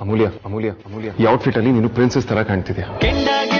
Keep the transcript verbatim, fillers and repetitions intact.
ಅಮೂಲ್ಯ ಅಮೂಲ್ಯ ಅಮೂಲ್ಯ ಈ ಔಟ್ಫಿಟ್ ಅಲ್ಲಿ ನೀನು ಪ್ರಿನ್ಸೆಸ್ ತರ ಕಾಣ್ತಿದ್ಯಾ.